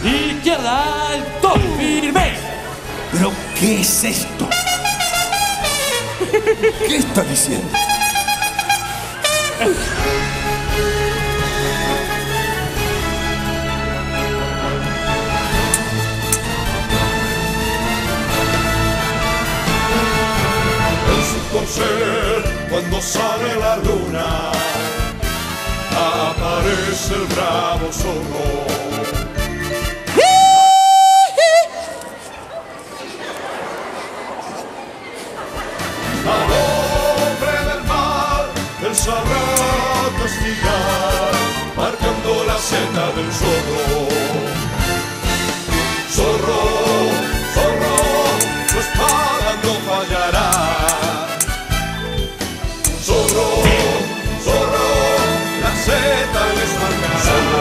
Izquierda, alto, firme. ¿Pero qué es esto? ¿Qué está diciendo? En su corcel, cuando sale la luna, aparece el bravo zorro. Al hombre del mar, él sabrá castigar, marcando la senda del zorro. Zorro, zorro, tu espada no fallará. Zorro, zorro, la seta les marcará.